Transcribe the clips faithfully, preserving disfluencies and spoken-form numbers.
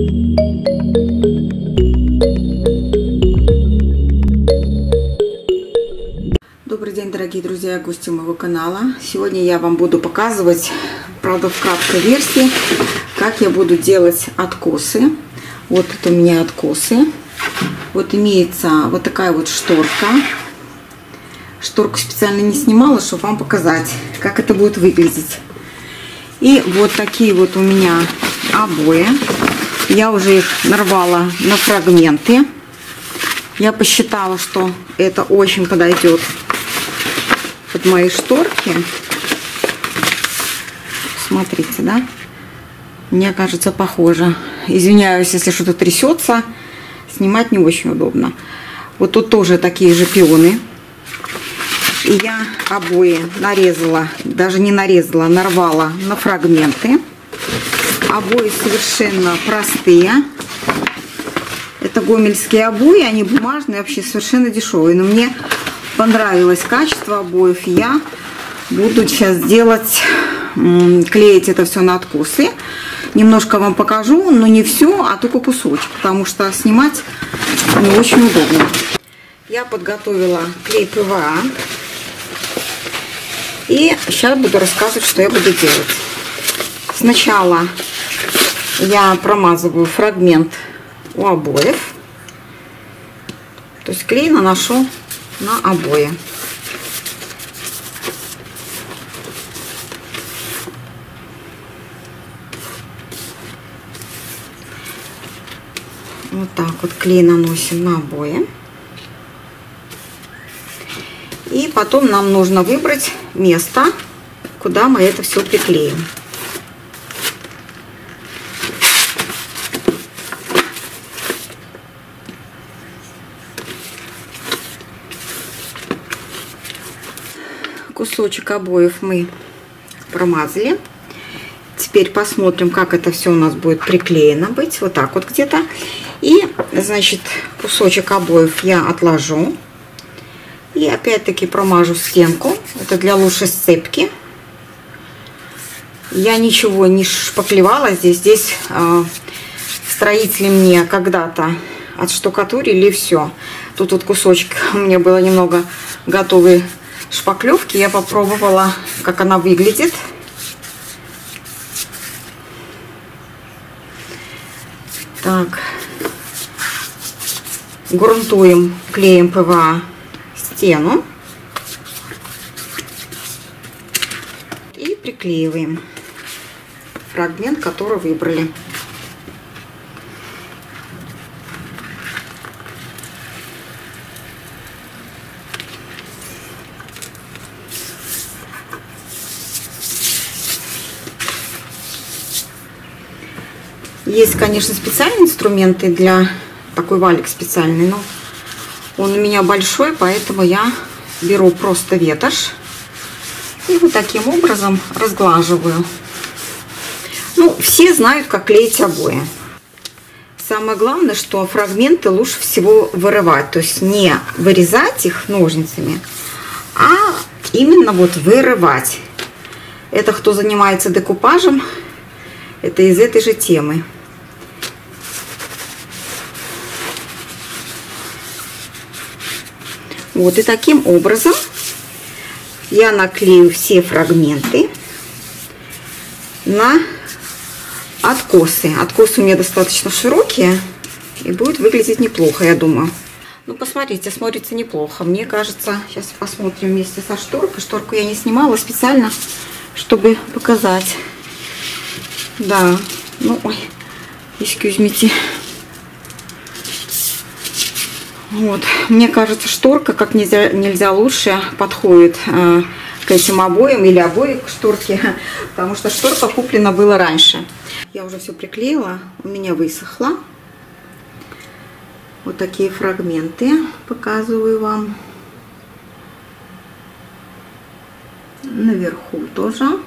Добрый день, дорогие друзья и гости моего канала. Сегодня я вам буду показывать, правда в краткой версии, как я буду делать откосы. Вот это у меня откосы. Вот имеется вот такая вот шторка. Шторку специально не снимала, чтобы вам показать, как это будет выглядеть. И вот такие вот у меня обои. Я уже их нарвала на фрагменты. Я посчитала, что это очень подойдет под мои шторки. Смотрите, да? Мне кажется, похоже. Извиняюсь, если что-то трясется. Снимать не очень удобно. Вот тут тоже такие же пионы. И я обои нарезала, даже не нарезала, нарвала на фрагменты. Обои совершенно простые. Это гомельские обои, они бумажные, вообще совершенно дешевые. Но мне понравилось качество обоев. Я буду сейчас делать, клеить это все на откосы. Немножко вам покажу, но не все, а только кусочек, потому что снимать не очень удобно. Я подготовила клей пэ вэ а. И сейчас буду рассказывать, что я буду делать. Сначала я промазываю фрагмент у обоев. То есть клей наношу на обои. Вот так вот клей наносим на обои. И потом нам нужно выбрать место, куда мы это все приклеим. Кусочек обоев мы промазали. Теперь посмотрим, как это все у нас будет приклеено быть. Вот так вот где-то. И, значит, кусочек обоев я отложу. И опять-таки промажу стенку. Это для лучшей сцепки. Я ничего не шпаклевала здесь. Здесь э, строители мне когда-то отштукатурили, и все. Тут вот кусочек у меня было немного готовой шпаклевки. Я попробовала, как она выглядит. Так. Грунтуем клеем пэ вэ а стену и приклеиваем фрагмент, который выбрали. Есть, конечно, специальные инструменты для такой валик специальный, но он у меня большой, поэтому я беру просто ветошь и вот таким образом разглаживаю. Ну, все знают, как клеить обои. Самое главное, что фрагменты лучше всего вырывать, то есть не вырезать их ножницами, а именно вот вырывать. Это кто занимается декупажем, это из этой же темы. Вот, и таким образом я наклею все фрагменты на откосы. Откосы у меня достаточно широкие, и будет выглядеть неплохо, я думаю. Ну, посмотрите, смотрится неплохо. Мне кажется, сейчас посмотрим вместе со шторкой. Шторку я не снимала специально, чтобы показать. Да, ну, ой, excuse me. Вот, мне кажется, шторка как нельзя, нельзя лучше подходит э, к этим обоям или обои к шторке, потому что шторка куплена была раньше. Я уже все приклеила, у меня высохло. Вот такие фрагменты показываю вам. Наверху тоже.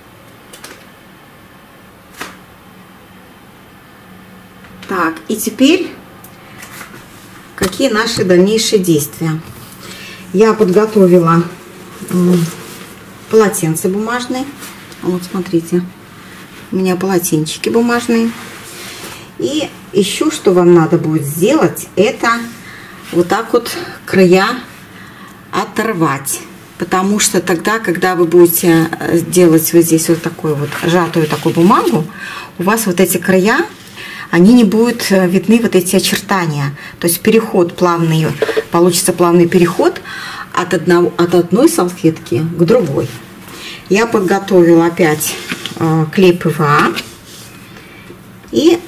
Так, и теперь какие наши дальнейшие действия? Я подготовила полотенце бумажное. Вот смотрите, у меня полотенчики бумажные. И Еще что вам надо будет сделать, это вот так вот края оторвать. Потому что тогда, когда вы будете делать вот здесь вот такую вот сжатую такую бумагу, у вас вот эти края, они не будут видны, вот эти очертания. То есть переход плавный, получится плавный переход от, одного, от одной салфетки к другой. Я подготовила опять э, клей ПВА. И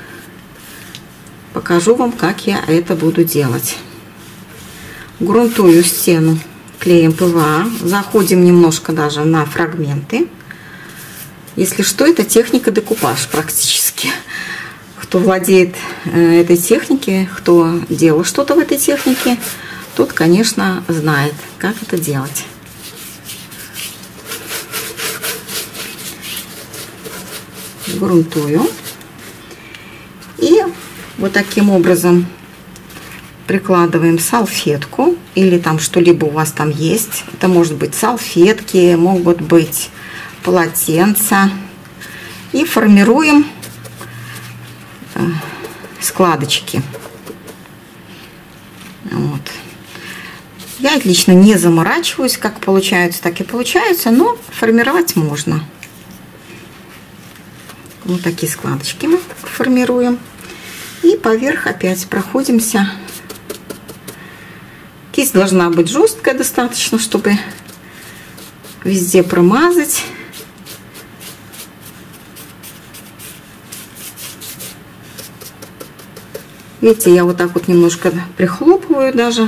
покажу вам, как я это буду делать. Грунтую стену клеем ПВА. Заходим немножко даже на фрагменты. Если что, это техника декупаж практически. Кто владеет э, этой техникой, кто делал что-то в этой технике, тот, конечно, знает, как это делать. Грунтую. И вот таким образом прикладываем салфетку или там что-либо у вас там есть. Это может быть салфетки, могут быть полотенца. И формируем складочки. Вот. Я лично не заморачиваюсь, как получаются, так и получаются, но формировать можно. Вот такие складочки мы формируем. И поверх опять проходимся. Кисть должна быть жесткая достаточно, чтобы везде промазать. Видите, я вот так вот немножко прихлопываю даже.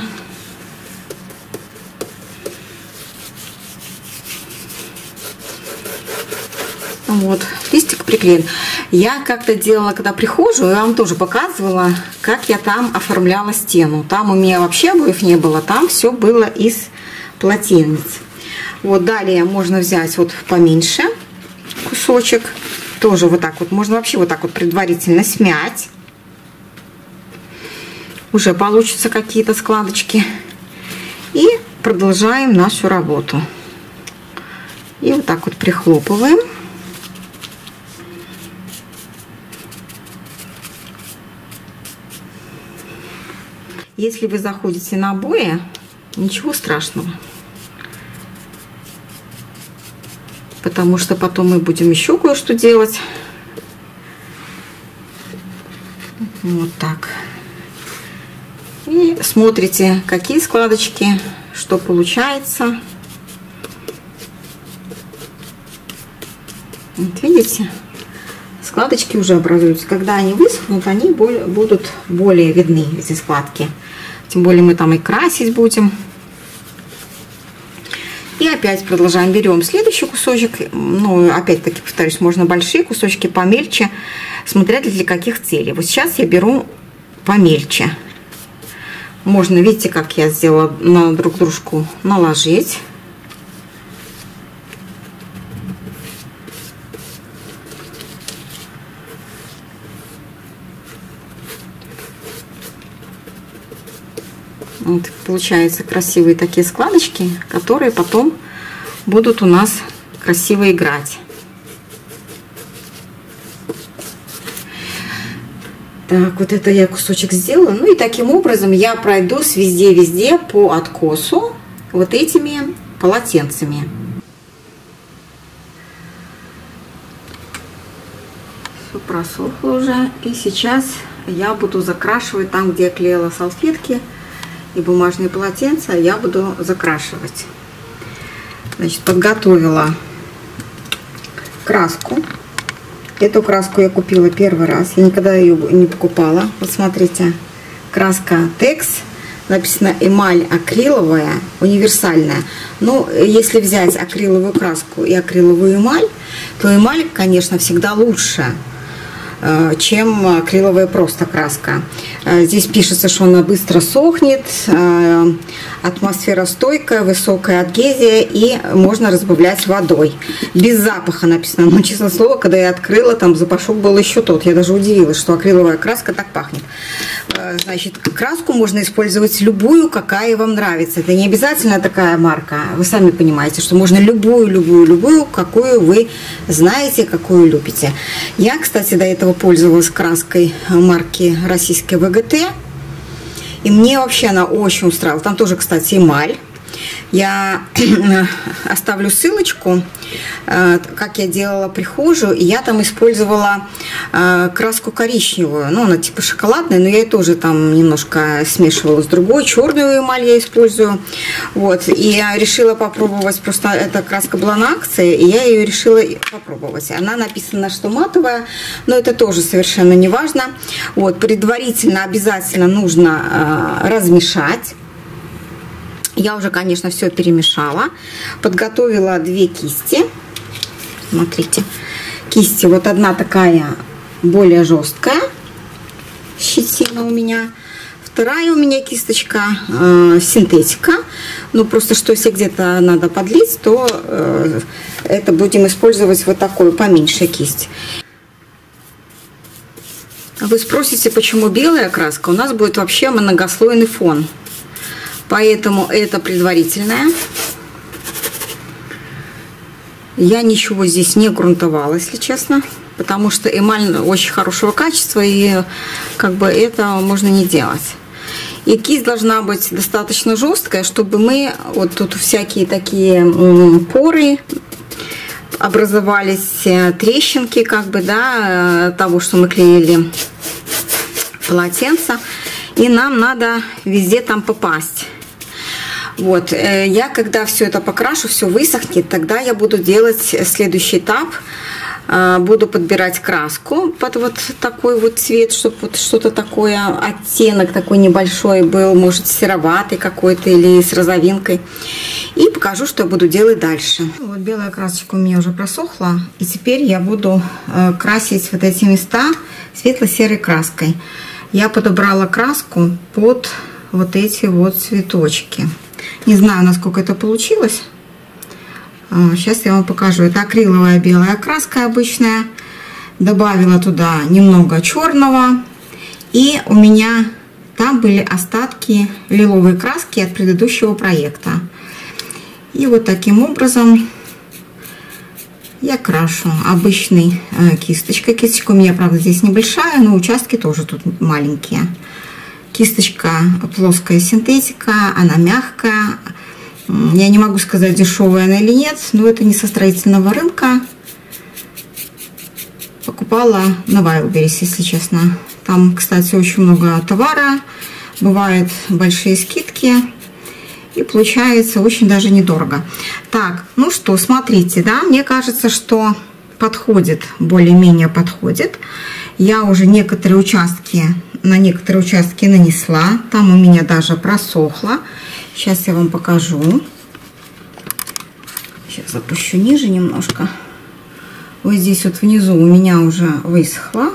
Вот, листик приклеен. Я как-то делала, когда прихожую, я вам тоже показывала, как я там оформляла стену. Там у меня вообще обоев не было, там все было из полотенец. Вот, далее можно взять вот поменьше кусочек. Тоже вот так вот, можно вообще вот так вот предварительно смять. Уже получатся какие-то складочки. И продолжаем нашу работу. И вот так вот прихлопываем. Если вы заходите на обои, ничего страшного. Потому что потом мы будем еще кое-что делать. Вот так. И смотрите, какие складочки, что получается. Вот видите? Складочки уже образуются. Когда они высохнут, они будут более видны, эти складки. Тем более мы там и красить будем. И опять продолжаем. Берем следующий кусочек. Ну, опять-таки, повторюсь, можно большие кусочки, помельче, смотря для каких целей. Вот сейчас я беру помельче. Можно, видите, как я сделала, на друг дружку наложить. Вот, получаются красивые такие складочки, которые потом будут у нас красиво играть. Так, вот это я кусочек сделала. Ну и таким образом я пройдусь везде-везде по откосу вот этими полотенцами. Все просохло уже. И сейчас я буду закрашивать там, где я клеила салфетки и бумажные полотенца, я буду закрашивать. Значит, подготовила краску. Эту краску я купила первый раз. Я никогда ее не покупала. Вот смотрите, краска Текс. Написано эмаль акриловая, универсальная. Но если взять акриловую краску и акриловую эмаль, то эмаль, конечно, всегда лучше, чем акриловая просто краска. Здесь пишется, что она быстро сохнет, атмосфера стойкая, высокая адгезия и можно разбавлять водой. Без запаха написано. Но, честное слово, когда я открыла, там запашок был еще тот. Я даже удивилась, что акриловая краска так пахнет. значит, краску можно использовать любую, какая вам нравится. Это не обязательно такая марка. Вы сами понимаете, что можно любую, любую, любую, какую вы знаете, какую любите. Я, кстати, до этого пользовалась краской марки российской вэ гэ тэ. И мне вообще она очень устраивала. Там тоже, кстати, эмаль. Я оставлю ссылочку, как я делала прихожую, и я там использовала краску коричневую, ну, она типа шоколадная, но я ее тоже там немножко смешивала с другой, черную эмаль я использую, вот, и я решила попробовать, просто эта краска была на акции, и я ее решила попробовать. Она написана, что матовая, но это тоже совершенно не важно, вот, предварительно обязательно нужно размешать. Я уже, конечно, все перемешала. Подготовила две кисти. Смотрите. Кисти. Вот одна такая более жесткая. Щетина у меня. Вторая у меня кисточка э, синтетика. Ну, просто что если где-то надо подлить, то э, это будем использовать вот такую поменьше кисть. Вы спросите, почему белая краска? У нас будет вообще многослойный фон. Поэтому это предварительная. Я ничего здесь не грунтовала, если честно. Потому что эмаль очень хорошего качества. И как бы это можно не делать. И кисть должна быть достаточно жесткая, чтобы мы... Вот тут всякие такие поры образовались, трещинки как бы, да, того, что мы клеили полотенце. И нам надо везде там попасть. Вот, я когда все это покрашу, все высохнет, тогда я буду делать следующий этап. Буду подбирать краску под вот такой вот цвет, чтобы вот что-то такое, оттенок такой небольшой был, может сероватый какой-то или с розовинкой. И покажу, что я буду делать дальше. Вот белая красочка у меня уже просохла, и теперь я буду красить вот эти места светло-серой краской. Я подобрала краску под вот эти вот цветочки. Не знаю, насколько это получилось. Сейчас я вам покажу. Это акриловая белая краска обычная. Добавила туда немного черного. И у меня там были остатки лиловой краски от предыдущего проекта. И вот таким образом я крашу обычной кисточкой. Кисточка у меня, правда, здесь небольшая, но участки тоже тут маленькие. Кисточка плоская синтетика, она мягкая. Я не могу сказать, дешевая она или нет, но это не со строительного рынка. Покупала на Wildberries, если честно. Там, кстати, очень много товара, бывают большие скидки. И получается очень даже недорого. Так, ну что, смотрите, да, мне кажется, что подходит, более-менее подходит. Я уже некоторые участки, на некоторые участки нанесла. Там у меня даже просохло. Сейчас я вам покажу. Сейчас запущу ниже немножко. Вот здесь вот внизу у меня уже высохло.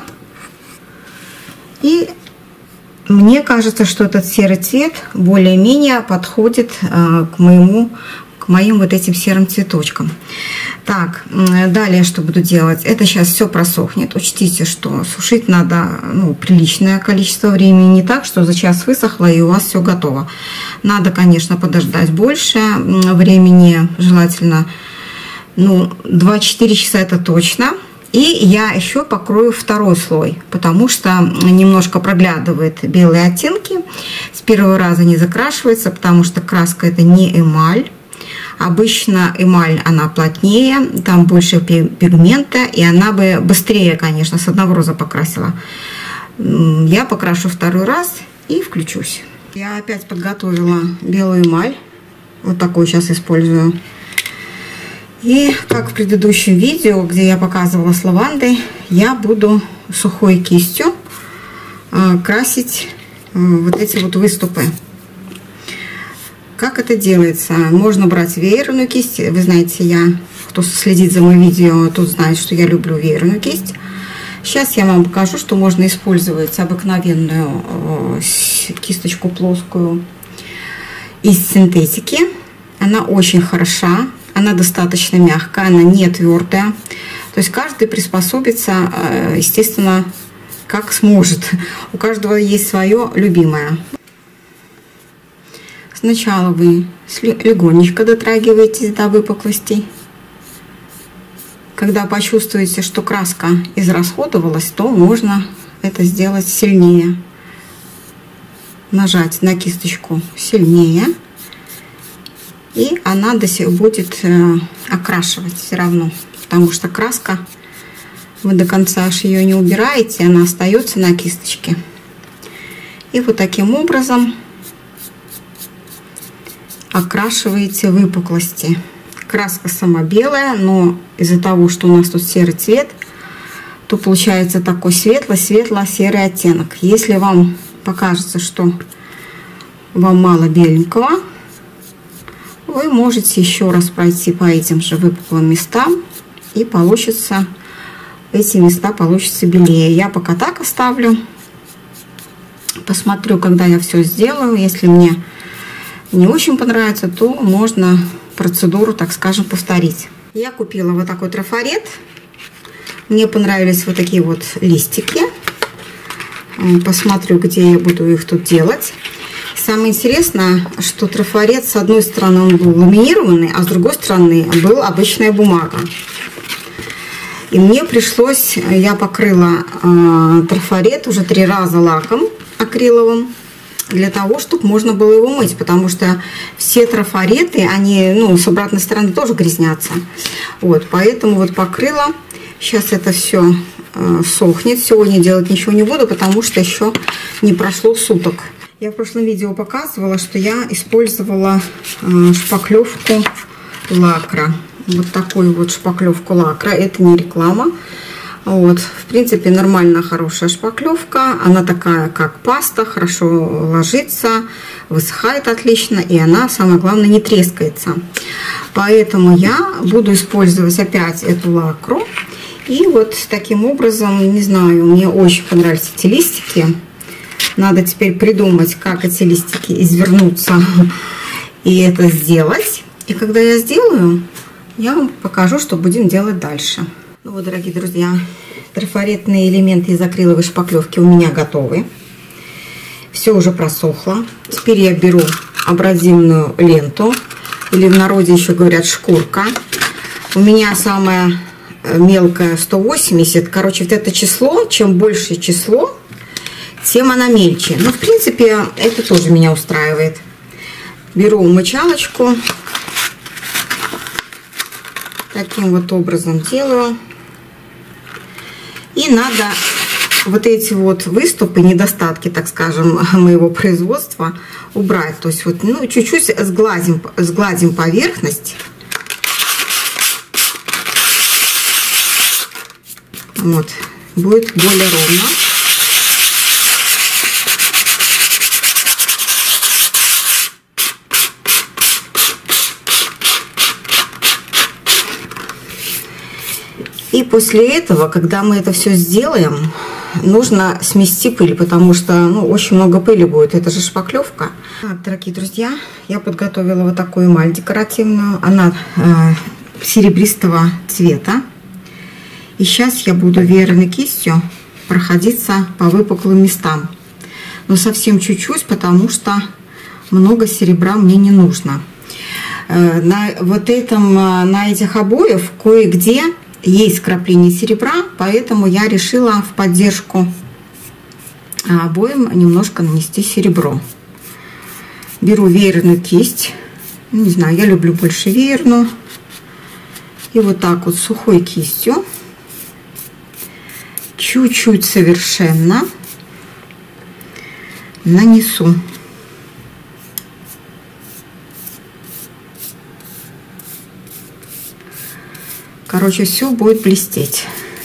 И мне кажется, что этот серый цвет более-менее подходит э, к моему к моим вот этим серым цветочкам. Так, далее что буду делать? Это сейчас все просохнет. Учтите, что сушить надо, ну, приличное количество времени. Не так, что за час высохло и у вас все готово. Надо, конечно, подождать больше времени. Желательно, ну, два-четыре часа это точно. И я еще покрою второй слой, потому что немножко проглядывает белые оттенки. С первого раза не закрашивается, потому что краска это не эмаль. Обычно эмаль, она плотнее, там больше пигмента, и она бы быстрее, конечно, с одного раза покрасила. Я покрашу второй раз и включусь. Я опять подготовила белую эмаль. Вот такую сейчас использую. И как в предыдущем видео, где я показывала с лавандой, я буду сухой кистью красить вот эти вот выступы. Как это делается? Можно брать веерную кисть. Вы знаете, я, кто следит за моим видео, тот знает, что я люблю веерную кисть. Сейчас я вам покажу, что можно использовать обыкновенную кисточку плоскую из синтетики. Она очень хороша, она достаточно мягкая, она не твердая. То есть каждый приспособится, естественно, как сможет. У каждого есть свое любимое. Сначала вы легонечко дотрагиваетесь до выпуклостей. Когда почувствуете, что краска израсходовалась, то можно это сделать сильнее. Нажать на кисточку сильнее. И она до сих будет э, окрашивать все равно, потому что краска, вы до конца аж ее не убираете, она остается на кисточке. И вот таким образом окрашиваете выпуклости. Краска сама белая, но из-за того, что у нас тут серый цвет, то получается такой светло-светло-серый оттенок. Если вам покажется, что вам мало беленького, вы можете еще раз пройти по этим же выпуклым местам, и получится, эти места получатся белее. Я пока так оставлю. Посмотрю, когда я все сделаю. Если мне не очень понравится, то можно процедуру, так скажем, повторить. Я купила вот такой трафарет. Мне понравились вот такие вот листики. Посмотрю, где я буду их тут делать. Самое интересное, что трафарет, с одной стороны, он был ламинированный, а с другой стороны была обычная бумага. И мне пришлось, я покрыла э, трафарет уже три раза лаком акриловым, для того, чтобы можно было его мыть, потому что все трафареты, они, ну, с обратной стороны тоже грязнятся. Вот, поэтому вот покрыла. Сейчас это все э, сохнет. Сегодня делать ничего не буду, потому что еще не прошло суток. Я в прошлом видео показывала, что я использовала э, шпаклевку лакра. Вот такую вот шпаклевку лакра. Это не реклама. Вот. В принципе, нормальная, хорошая шпаклевка. Она такая, как паста, хорошо ложится, высыхает отлично. И она, самое главное, не трескается. Поэтому я буду использовать опять эту лакру. И вот таким образом, не знаю, мне очень понравились эти листики. Надо теперь придумать, как эти листики извернуться и это сделать. И когда я сделаю, я вам покажу, что будем делать дальше. Ну вот, дорогие друзья, трафаретные элементы из акриловой шпаклевки у меня готовы. Все уже просохло. Теперь я беру абразивную ленту, или в народе еще говорят шкурка. У меня самая мелкая сто восемьдесят. Короче, вот это число, чем больше число, тем она мельче. Но в принципе это тоже меня устраивает. Беру мочалочку, таким вот образом делаю. И надо вот эти вот выступы, недостатки, так скажем, моего производства убрать. То есть вот, ну, чуть-чуть сгладим, сгладим поверхность. Вот, будет более ровно. И после этого, когда мы это все сделаем, нужно смести пыль, потому что, ну, очень много пыли будет. Это же шпаклевка. Так, дорогие друзья, я подготовила вот такую эмаль декоративную. Она э, серебристого цвета. И сейчас я буду веерной кистью проходиться по выпуклым местам. Но совсем чуть-чуть, потому что много серебра мне не нужно. Э, на вот этом, на этих обоях кое-где есть крапление серебра, поэтому я решила в поддержку обоим немножко нанести серебро. Беру веерную кисть, не знаю, я люблю больше веерную, и вот так вот сухой кистью чуть-чуть совершенно нанесу. Короче, все будет блестеть.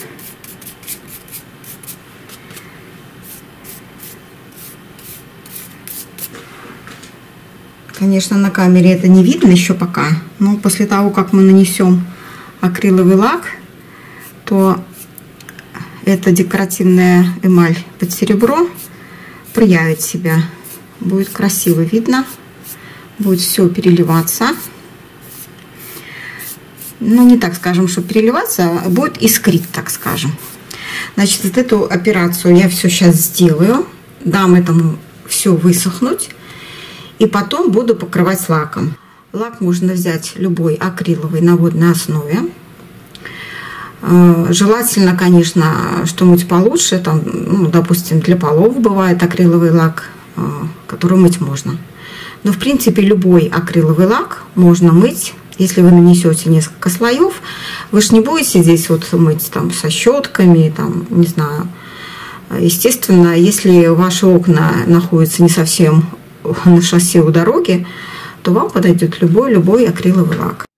Конечно, на камере это не видно еще пока, но после того, как мы нанесем акриловый лак, то эта декоративная эмаль под серебро проявит себя. Будет красиво видно, будет все переливаться. Ну, не так скажем, что переливаться, а будет искрить, так скажем. Значит, вот эту операцию я все сейчас сделаю, дам этому все высохнуть, и потом буду покрывать лаком. Лак можно взять любой акриловый на водной основе. Желательно, конечно, что-нибудь получше, там, ну, допустим, для полов бывает акриловый лак, который мыть можно. Но, в принципе, любой акриловый лак можно мыть. Если вы нанесете несколько слоев, вы же не будете здесь вот мыть там со щетками, там, не знаю. Естественно, если ваши окна находятся не совсем на шоссе у дороги, то вам подойдет любой, любой акриловый лак.